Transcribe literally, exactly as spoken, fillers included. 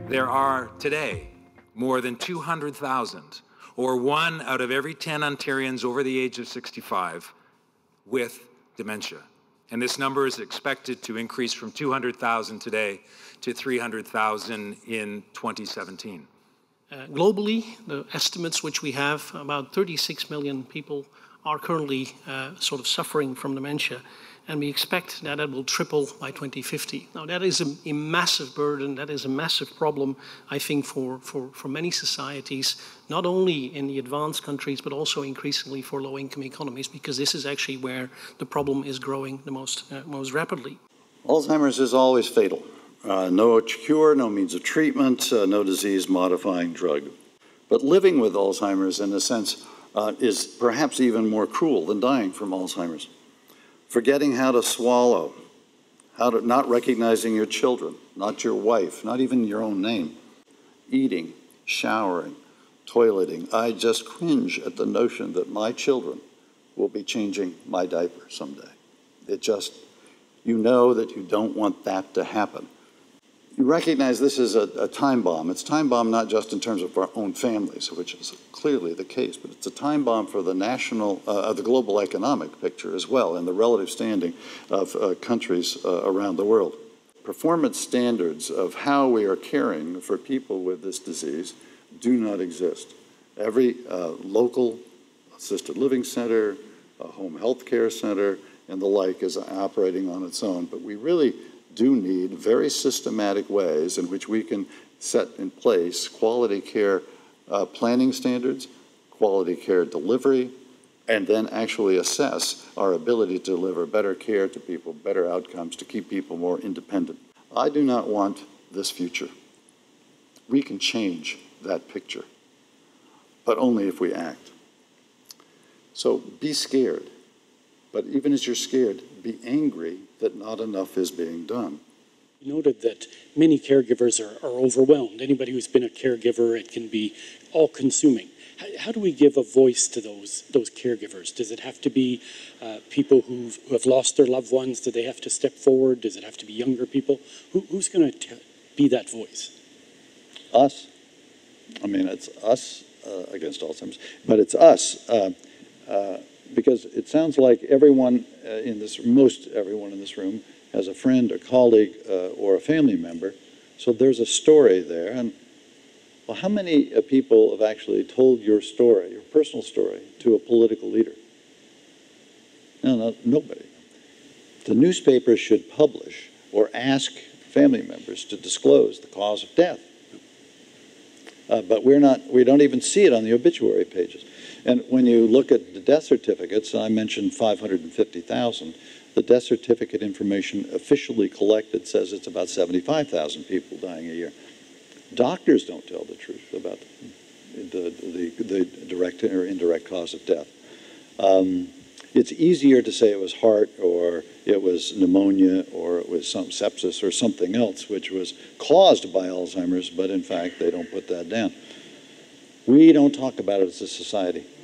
There are today more than two hundred thousand, or one out of every ten Ontarians over the age of sixty-five with dementia. And this number is expected to increase from two hundred thousand today to three hundred thousand in twenty seventeen. Uh, globally, the estimates which we have, about thirty-six million people are currently uh, sort of suffering from dementia, and we expect that it will triple by twenty fifty. Now, that is a, a massive burden, that is a massive problem, I think, for, for, for many societies, not only in the advanced countries, but also increasingly for low-income economies, because this is actually where the problem is growing the most, uh, most rapidly. Alzheimer's is always fatal. Uh, no cure, no means of treatment, uh, no disease-modifying drug. But living with Alzheimer's, in a sense, uh, is perhaps even more cruel than dying from Alzheimer's. Forgetting how to swallow, how to not recognizing your children, not your wife, not even your own name, eating, showering, toileting. I just cringe at the notion that my children will be changing my diaper someday. It just, you know that you don't want that to happen. You recognize this is a, a time bomb. It's a time bomb not just in terms of our own families, which is clearly the case, but it's a time bomb for the national, uh, the global economic picture as well, and the relative standing of uh, countries uh, around the world. Performance standards of how we are caring for people with this disease do not exist. Every uh, local assisted living center, a home health care center, and the like is operating on its own, but we really do need very systematic ways in which we can set in place quality care uh, planning standards, quality care delivery, and then actually assess our ability to deliver better care to people, better outcomes, to keep people more independent. I do not want this future. We can change that picture, but only if we act. So be scared, but even as you're scared, be angry that not enough is being done. You noted that many caregivers are, are overwhelmed. Anybody who's been a caregiver, it can be all-consuming. How, how do we give a voice to those those caregivers? Does it have to be uh, people who've, who have lost their loved ones? Do they have to step forward? Does it have to be younger people? Who, who's going to be that voice? Us. I mean, it's us uh, against Alzheimer's, but it's us. Uh, uh, because it sounds like everyone uh, in this, most everyone in this room has a friend, a colleague, uh, or a family member. So there's a story there. And well, how many uh, people have actually told your story, your personal story, to a political leader? No, no, nobody. The newspapers should publish or ask family members to disclose the cause of death. Uh, but we're not, we don't even see it on the obituary pages. And when you look at the death certificates, I mentioned five hundred fifty thousand, the death certificate information officially collected says it's about seventy-five thousand people dying a year. Doctors don't tell the truth about the, the, the direct or indirect cause of death. Um, it's easier to say it was heart, or it was pneumonia, or it was some sepsis or something else which was caused by Alzheimer's, but in fact they don't put that down. We don't talk about it as a society.